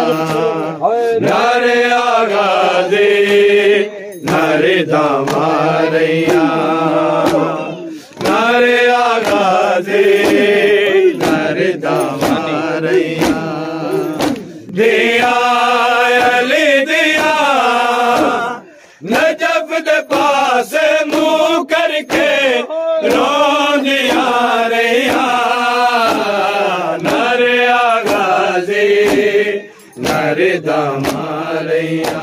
नारे आगाज़े नारे दामारैया नारे आगाज़े नारे दामारैया दिया अली दिया नजफ दे पास मुँह करके रोंदिया रैया नारे आगाज़े नारे दामारैया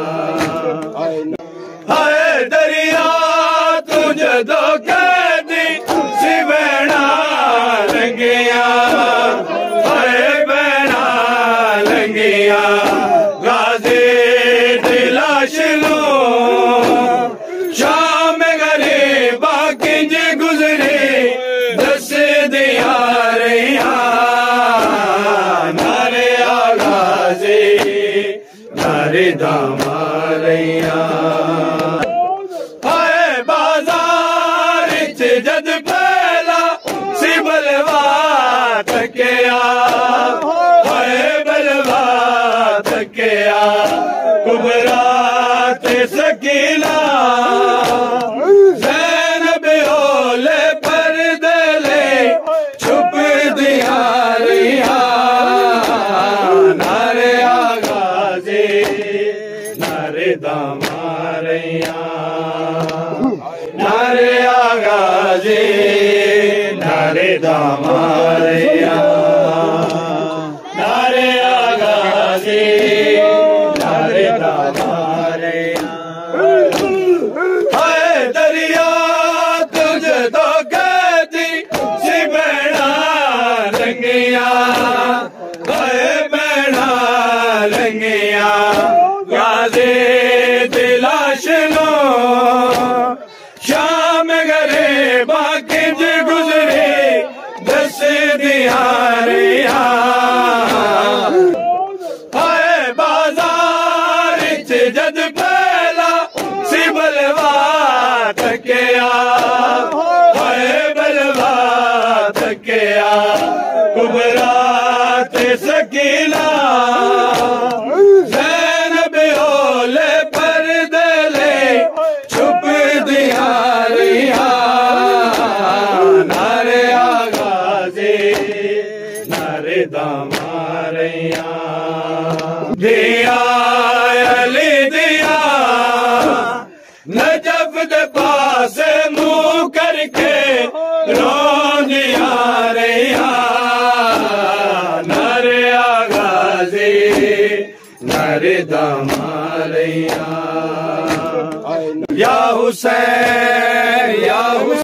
हाय दरिया तुझे दो कैदी सिवैना लंगिया हाय बैना लंगिया गाज़ी दिलाश लो शाम गरीबा किंज गुजरी दस दिया रैया नारे आगाज़े नारे दामारैया हाय बाजार च जद पहला सी बलवा थकिया हाय बलवा थकिया कुबरा ते सकीना ज़ैनब ओले पर्दे ले छुप दिया रैया नारे आगाज़े नारे दामारैया नारे आगाज़े नारे दामारैया नारे आगाज़े नारे दामारैया हाय दरिया तुझे तो कैदी सी बैना लंगिया हाय बैना लंगिया गाज़ी दिलाश लो शाम गरीबा किंज गुजरे दस दिया रैया हाय बाजार च जद पहला सी बलवा थकिया हाय बलवा थकिया कुबरा ते सकीना ज़ैनब ओले पर्दे ले छुप दिया रैया नारे आगाज़े नारे दामारैया दिया अली दिया नजफ दे पास मुँह करके रोंदिया रैया नारे आगाज़े नारे दामारैया या हुसैन या हुसैन।